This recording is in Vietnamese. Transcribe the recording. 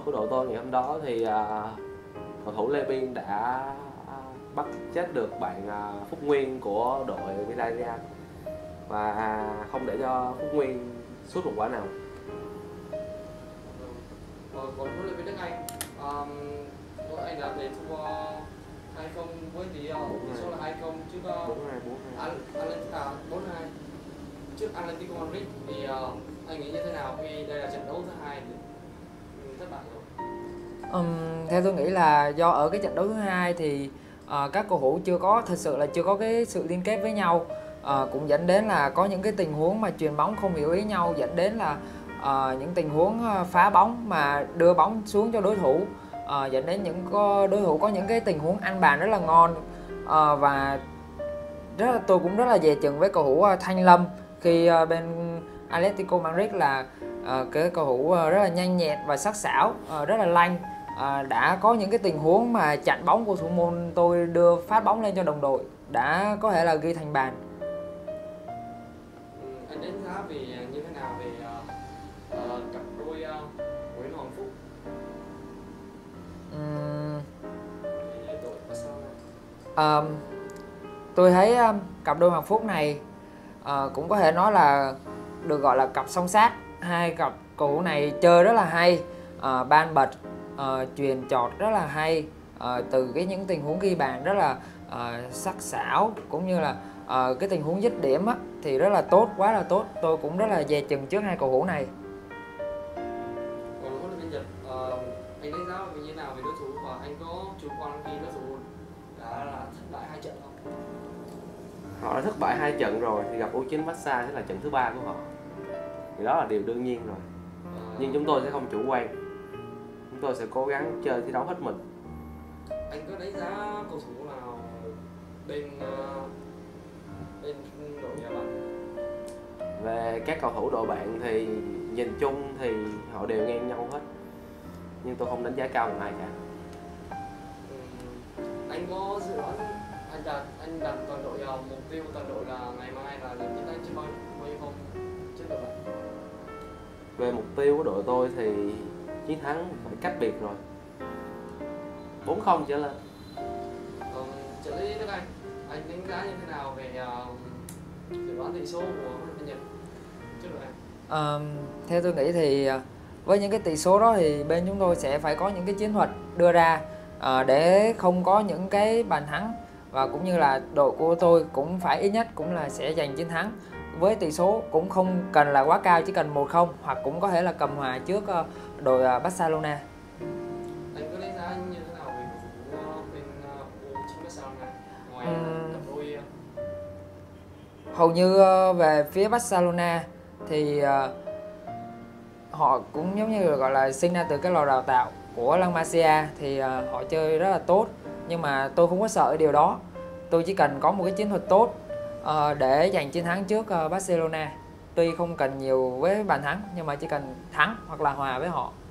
của đội tôi ngày hôm đó thì cầu thủ Lê Biên đã bắt chết được bạn Phúc Nguyên của đội Villarreal và không để cho Phúc Nguyên sút một quả nào. Còn huấn luyện viên Đức Anh, đội anh đã về thua 2-0 với tỷ số là 2-0 trước 4-2 trước Atlético Madrid. Thì anh nghĩ như thế nào khi đây là trận đấu thứ hai thất bại rồi? Theo tôi nghĩ là do ở cái trận đấu thứ hai thì các cầu thủ chưa có cái sự liên kết với nhau, cũng dẫn đến là có những cái tình huống mà chuyền bóng không hiểu ý nhau, dẫn đến là những tình huống phá bóng mà đưa bóng xuống cho đối thủ, dẫn đến những đối thủ có những cái tình huống ăn bàn rất là ngon. Và tôi cũng rất là dè chừng với cầu thủ Thanh Lâm khi bên Atlético Madrid là cái cầu thủ rất là nhanh nhẹn và sắc sảo, rất là lanh, đã có những cái tình huống mà chặn bóng của thủ môn tôi đưa phát bóng lên cho đồng đội, đã có thể là ghi thành bàn. Anh đánh giá về như thế nào về cặp đôi Nguyễn Hoàng Phúc đội Barcelona? Tôi thấy cặp đôi Hoàng Phúc này cũng có thể nói là được gọi là cặp song sát. Hai cặp cầu thủ này chơi rất là hay, ban bật, chuyền chọt rất là hay, từ những tình huống ghi bàn rất là sắc sảo, cũng như là cái tình huống dứt điểm thì rất là tốt, quá là tốt. Tôi cũng rất là dè chừng trước hai cầu thủ này. Còn huấn luyện viên Nhật, anh đánh giá như thế nào về đối thủ và anh có chủ quan khi đối thủ đã thất bại 2 trận không? Họ đã thất bại 2 trận rồi thì gặp U9 Barca sẽ là trận thứ 3 của họ. Thì đó là điều đương nhiên rồi. Nhưng chúng tôi sẽ không chủ quan. Chúng tôi sẽ cố gắng chơi thi đấu hết mình. Anh có đánh giá cầu thủ nào bên đội nhà bạn? Về các cầu thủ đội bạn thì nhìn chung thì họ đều ngang nhau hết. Nhưng tôi không đánh giá cao một ai cả. Anh có dự đoán anh đặt toàn đội mục tiêu toàn đội là ngày mai là giành chiến thắng trên bao nhiêu không trước đội bạn? Về mục tiêu của đội tôi thì chiến thắng phải cách biệt rồi, 4-0 trở lên. Trợ lý Đức anh đánh giá như thế nào về dự đoán tỷ số của huấn luyện viên Nhật trước đội anh? Theo tôi nghĩ thì với những cái tỷ số đó thì bên chúng tôi sẽ phải có những cái chiến thuật đưa ra để không có những cái bàn thắng, và cũng như là đội của tôi cũng phải ít nhất cũng là sẽ giành chiến thắng với tỷ số cũng không cần là quá cao, chỉ cần 1-0 hoặc cũng có thể là cầm hòa trước đội Barcelona. Anh có đánh giá như thế nào về cầu thủ bên U9 Barcelona ngoài cặp đôi? Hầu như về phía Barcelona thì họ cũng giống như gọi là sinh ra từ cái lò đào tạo của La Masia, thì họ chơi rất là tốt, nhưng mà tôi không có sợ điều đó. Tôi chỉ cần có một cái chiến thuật tốt để giành chiến thắng trước Barcelona. Tuy không cần nhiều với bàn thắng nhưng mà chỉ cần thắng hoặc là hòa với họ.